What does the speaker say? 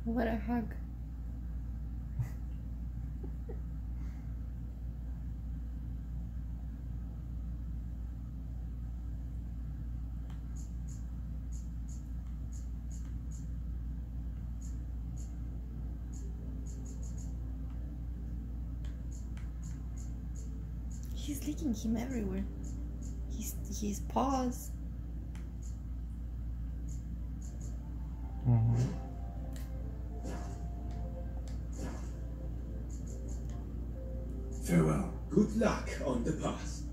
What a hug. He's licking him everywhere. His paws. Mm-hmm. Farewell. Good luck on the path.